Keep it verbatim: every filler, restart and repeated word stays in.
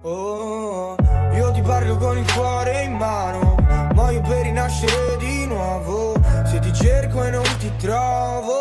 Oh, io ti parlo con il cuore in mano, muoio per rinascere di nuovo. Se ti cerco e non ti trovo,